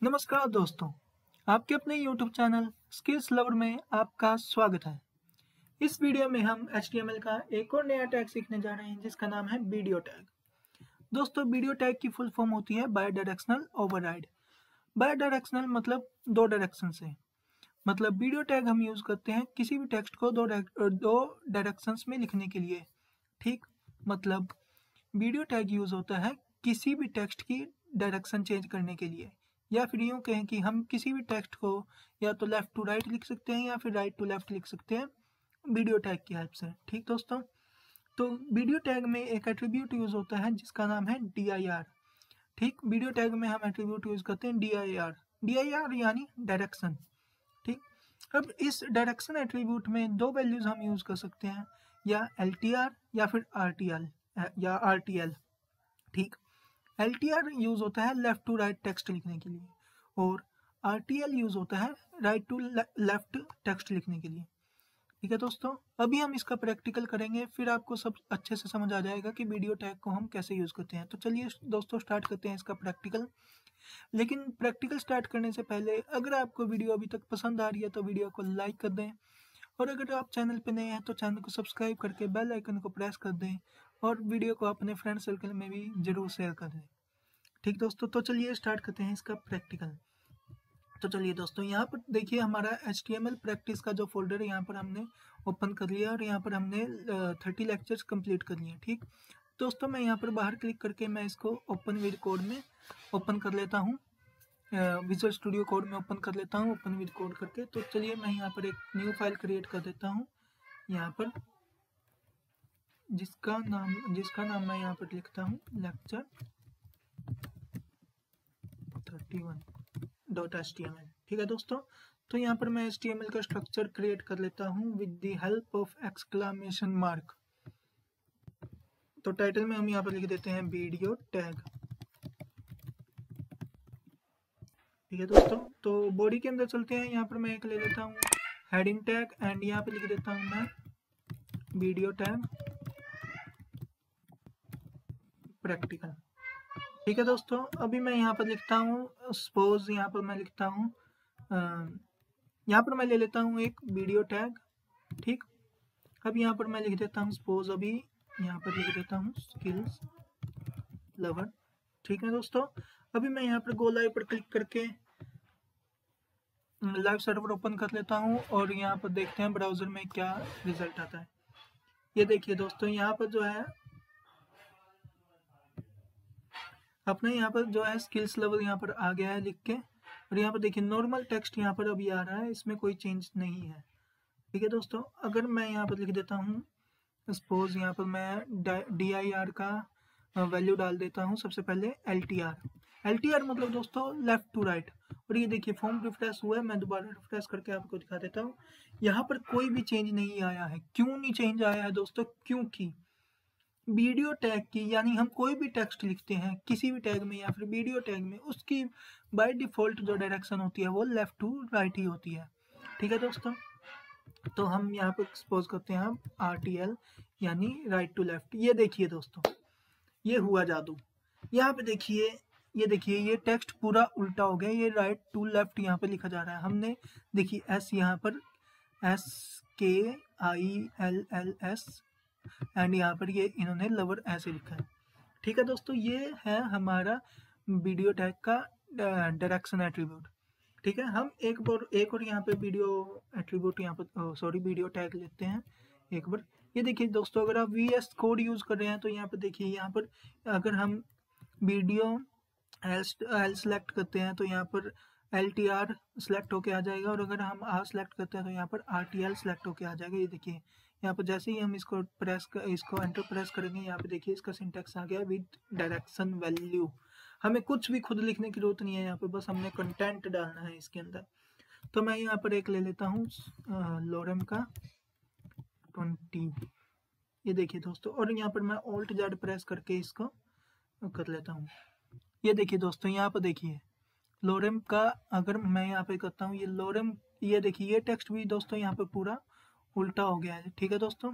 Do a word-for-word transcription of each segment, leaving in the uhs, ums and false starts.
नमस्कार दोस्तों, आपके अपने यूट्यूब चैनल स्किल्स लवर में आपका स्वागत है। इस वीडियो में हम एच टी एम एल का एक और नया टैग सीखने जा रहे हैं जिसका नाम है वीडियो टैग। दोस्तों, वीडियो टैग की फुल फॉर्म होती है bidirectional override. Bidirectional मतलब दो डायरेक्शन से, मतलब वीडियो टैग हम यूज करते हैं किसी भी टेक्स्ट को दो दो डायरेक्शंस में लिखने के लिए। ठीक, मतलब वीडियो टैग यूज होता है किसी भी टेक्स्ट की डायरेक्शन चेंज करने के लिए, या फिर यूं कहें कि हम किसी भी टेक्स्ट को या तो लेफ्ट टू राइट लिख सकते हैं या फिर राइट टू लेफ्ट लिख सकते हैं वीडियो टैग की हेल्प से। ठीक दोस्तों, तो वीडियो टैग में एक एट्रीब्यूट यूज होता है जिसका नाम है डी आई आर। ठीक, वीडियो टैग में हम एट्रीब्यूट यूज करते हैं D I R. D I R यानी डायरेक्शन। ठीक, अब इस डायरेक्शन एट्रीब्यूट में दो वैल्यूज हम यूज कर सकते हैं, या एल टी आर या फिर आर टी एल या आर टी एल। ठीक, एल टी आर यूज होता है लेफ्ट टू राइट टेक्स्ट लिखने के लिए और आर टी एल यूज होता है राइट टू लेफ्ट टेक्स्ट लिखने के लिए। ठीक है दोस्तों, अभी हम इसका प्रैक्टिकल करेंगे, फिर आपको सब अच्छे से समझ आ जाएगा कि वीडियो टैग को हम कैसे यूज करते हैं। तो चलिए दोस्तों स्टार्ट करते हैं इसका प्रैक्टिकल। लेकिन प्रैक्टिकल स्टार्ट करने से पहले अगर आपको वीडियो अभी तक पसंद आ रही है तो वीडियो को लाइक कर दें, और अगर आप चैनल पर नए हैं तो चैनल को सब्सक्राइब करके बेल आइकन को प्रेस कर दें और वीडियो को अपने फ्रेंड सर्कल में भी जरूर शेयर कर दें। ठीक दोस्तों, तो चलिए स्टार्ट करते हैं इसका प्रैक्टिकल। तो चलिए दोस्तों, यहाँ पर देखिए हमारा H T M L practice का जो फोल्डर है यहाँ पर हमने ओपन कर लिया और यहाँ पर हमने थर्टी लेक्चर्स कंप्लीट कर लिए। ठीक दोस्तों, मैं यहाँ पर बाहर क्लिक करके मैं इसको ओपन विद कोड में ओपन कर लेता हूँ, विजुअल स्टूडियो कोड में ओपन कर लेता हूँ ओपन विद कोड करके। तो चलिए मैं यहाँ पर एक न्यू फाइल क्रिएट कर देता हूँ यहाँ पर, जिसका नाम जिसका नाम मैं यहाँ पर लिखता हूँ lecture thirty one dot H T M L. ठीक है दोस्तों, तो यहाँ पर मैं एच टी एम एल का स्ट्रक्चर क्रिएट कर लेता हूँ with the help of exclamation mark. तो टाइटल में हम यहाँ पर लिख देते हैं वीडियो टैग। ठीक है दोस्तों, तो बॉडी के अंदर चलते हैं। यहाँ पर मैं एक ले लेता हूँ हेडिंग टैग एंड यहाँ पे लिख देता हूँ मैं वीडियो टैग प्रैक्टिकल। ठीक है दोस्तों, अभी मैं यहाँ पर लिखता हूँ सपोज, यहाँ पर मैं लिखता हूँ यहाँ पर मैं ले लेता हूँ एक वीडियो टैग। ठीक, अब यहाँ पर मैं लिख देता हूँ सपोज, अभी यहाँ पर लिख देता हूँ स्किल्स लवर। ठीक है दोस्तों, अभी मैं यहाँ पर गो लाइव पर क्लिक करके लाइव सर्वर ओपन कर लेता हूँ और यहाँ पर देखते हैं ब्राउजर में क्या रिजल्ट आता है। ये देखिए दोस्तों, यहाँ पर जो है अपने यहाँ पर जो है स्किल्स लेवल यहाँ पर आ गया है लिख के, और यहाँ पर देखिए नॉर्मल टेक्स्ट यहाँ पर अभी आ रहा है, इसमें कोई चेंज नहीं है। ठीक है दोस्तों, अगर मैं यहाँ पर लिख देता हूँ सपोज, यहाँ पर मैं डी आई आर का वैल्यू डाल देता हूँ सबसे पहले L T R. L T R मतलब दोस्तों लेफ्ट टू राइट, और ये देखिए फॉर्म रिफ्रेश हुआ है। मैं दोबारा रिफ्रेश करके आपको दिखा देता हूँ, यहाँ पर कोई भी चेंज नहीं आया है। क्यों नहीं चेंज आया है दोस्तों? क्योंकि वीडियो टैग की, यानी हम कोई भी टेक्स्ट लिखते हैं किसी भी टैग में या फिर वीडियो टैग में, उसकी बाय डिफॉल्ट जो डायरेक्शन होती है वो लेफ्ट टू राइट ही होती है। ठीक है दोस्तों, तो हम यहाँ पर सपोज करते हैं आर टी एल यानी राइट टू लेफ्ट। ये देखिए दोस्तों, ये हुआ जादू। यहाँ पे देखिए, ये देखिए ये टेक्स्ट पूरा उल्टा हो गया, ये राइट टू लेफ्ट यहाँ पे लिखा जा रहा है। हमने देखिए एस यहाँ पर S K I L L S and यहाँ पर ये इन्होंने लवर ऐसे लिखा है। ठीक है दोस्तों, ये है हमारा वीडियो टैग का डायरेक्शन एट्रीब्यूट। ठीक है, हम एक बार एक और यहाँ पे वीडियो एट्रीब्यूट यहाँ पर सॉरी वीडियो टैग लेते हैं एक बार। ये देखिए दोस्तों, अगर आप वी एस कोड यूज कर रहे हैं तो यहाँ पर देखिए, यहाँ पर अगर हम वीडियो एल सेलेक्ट करते हैं तो यहाँ पर एल टी आर सेलेक्ट होके आ जाएगा, और अगर हम आर सेलेक्ट करते हैं तो यहाँ पर आर टी एल सेलेक्ट होके आ जाएगा। ये देखिए यहाँ पर जैसे ही हम इसको प्रेस कर, इसको एंटर प्रेस करेंगे, यहाँ पे देखिए इसका सिंटैक्स आ गया विद डायरेक्शन वैल्यू। हमें कुछ भी खुद लिखने की जरूरत नहीं है, यहाँ पे बस हमने कंटेंट डालना है इसके अंदर। तो मैं यहाँ पर एक ले लेता हूँ लोरेम का ट्वेंटी। ये देखिए दोस्तों, और यहाँ पर मैं ऑल्ट जेड प्रेस करके इसको कर लेता हूँ। ये देखिए दोस्तों, यहाँ पर देखिए लोरेम का, अगर मैं यहाँ पे करता हूँ ये लोरेम, ये देखिए ये टेक्स्ट भी दोस्तों यहाँ पे पूरा उल्टा हो गया है। ठीक है दोस्तों,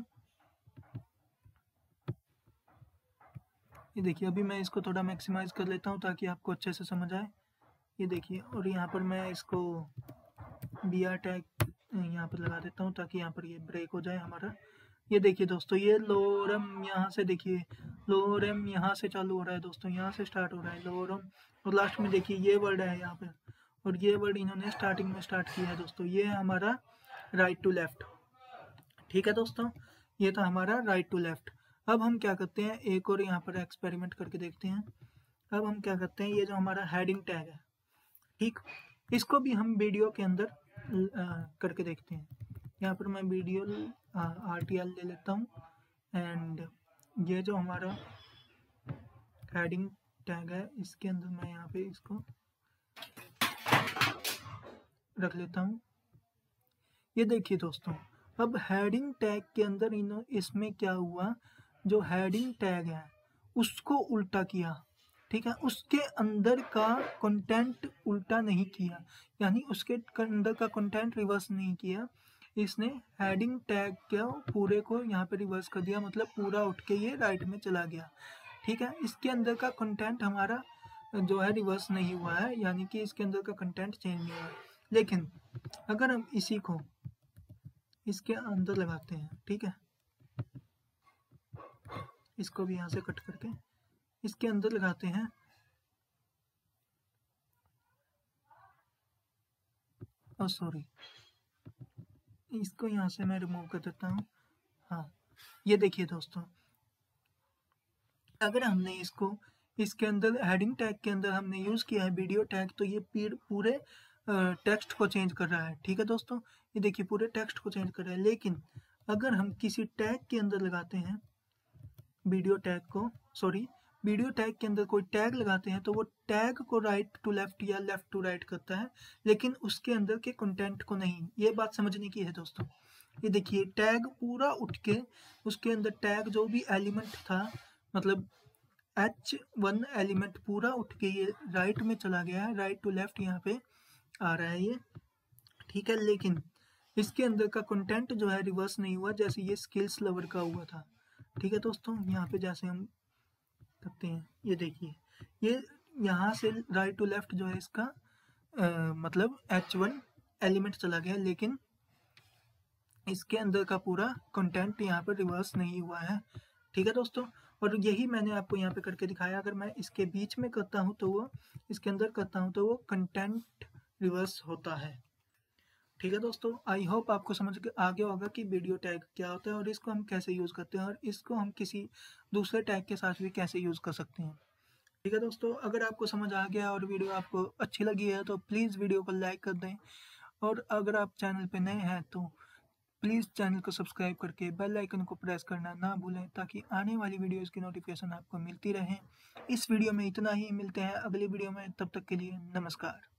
ये देखिए अभी मैं इसको थोड़ा मैक्सिमाइज कर लेता हूँ ताकि आपको अच्छे से समझ आए। ये देखिए, और यहाँ पर मैं इसको बी आर टैग यहाँ पर लगा देता हूँ ताकि यहाँ पर ये ब्रेक हो जाए हमारा। ये देखिए दोस्तों, ये लोरम यहाँ से देखिए, लोरम यहाँ से चालू हो रहा है दोस्तों, यहाँ से स्टार्ट हो रहा है लोरम, और लास्ट में देखिए ये वर्ड है यहाँ पे, और ये वर्ड इन्होंने स्टार्टिंग में स्टार्ट किया है दोस्तों। ये है हमारा राइट टू लेफ्ट। ठीक है दोस्तों, ये था हमारा राइट टू लेफ्ट। अब हम क्या करते हैं, एक और यहाँ पर एक्सपेरिमेंट करके देखते हैं। अब हम क्या करते हैं, ये जो हमारा हेडिंग टैग है, ठीक, इसको भी हम वीडियो के अंदर आ, करके देखते हैं। यहाँ पर मैं वीडियो आर टी एल ले लेता हूँ, एंड ये जो हमारा हेडिंग टैग है इसके अंदर मैं यहाँ पे इसको रख लेता हूँ। ये देखिए दोस्तों, अब हेडिंग टैग के अंदर इन इसमें क्या हुआ, जो हेडिंग टैग है उसको उल्टा किया। ठीक है, उसके अंदर का कंटेंट उल्टा नहीं किया, यानी उसके अंदर का कंटेंट रिवर्स नहीं किया, इसने हेडिंग टैग के पूरे को यहाँ पे रिवर्स कर दिया, मतलब पूरा उठ के ये राइट में चला गया। ठीक है, इसके अंदर का कंटेंट हमारा जो है रिवर्स नहीं हुआ है, यानी कि इसके अंदर का कंटेंट चेंज नहीं हुआ है। लेकिन अगर हम इसी को इसके अंदर लगाते हैं, ठीक है, इसको भी यहाँ से कट करके इसके अंदर लगाते हैं, और सॉरी इसको यहाँ से मैं रिमूव कर देता हूँ। हाँ, ये देखिए दोस्तों, अगर हमने इसको इसके अंदर हेडिंग टैग के अंदर हमने यूज़ किया है वीडियो टैग, तो ये पूरे टेक्स्ट को चेंज कर रहा है। ठीक है दोस्तों, ये देखिए पूरे टेक्स्ट को चेंज कर रहा है। लेकिन अगर हम किसी टैग के अंदर लगाते हैं वीडियो टैग को, सॉरी वीडियो टैग के अंदर कोई टैग लगाते हैं, तो वो टैग को राइट टू लेफ्ट या लेफ्ट टू राइट करता है, लेकिन उसके अंदर के कंटेंट को नहीं। ये बात समझने की है दोस्तों। ये देखिए टैग पूरा उठ के उसके अंदर टैग जो भी एलिमेंट था, मतलब एच वन एलिमेंट पूरा उठ के ये राइट में चला गया है, राइट टू लेफ्ट यहाँ पे आ रहा है ये। ठीक है, लेकिन इसके अंदर का कंटेंट जो है रिवर्स नहीं हुआ, जैसे ये स्किल्स लवर का हुआ था। ठीक है दोस्तों, यहाँ पे जैसे हम करते हैं, ये देखिए ये यहाँ से राइट टू लेफ्ट जो है इसका आ, मतलब एच वन एलिमेंट चला गया, लेकिन इसके अंदर का पूरा कंटेंट यहाँ पर रिवर्स नहीं हुआ है। ठीक है दोस्तों, और यही मैंने आपको यहाँ पे करके दिखाया। अगर मैं इसके बीच में करता हूँ तो वो इसके अंदर करता हूँ तो वो कंटेंट रिवर्स होता है। ठीक है दोस्तों, आई होप आपको समझ आ गया होगा कि वीडियो टैग क्या होता है और इसको हम कैसे यूज़ करते हैं, और इसको हम किसी दूसरे टैग के साथ भी कैसे यूज़ कर सकते हैं। ठीक है दोस्तों, अगर आपको समझ आ गया और वीडियो आपको अच्छी लगी है तो प्लीज़ वीडियो को लाइक कर दें, और अगर आप चैनल पे नए हैं तो प्लीज़ चैनल को सब्सक्राइब करके बेल आइकन को प्रेस करना ना भूलें, ताकि आने वाली वीडियोज़ की नोटिफिकेशन आपको मिलती रहे। इस वीडियो में इतना ही, मिलते हैं अगली वीडियो में, तब तक के लिए नमस्कार।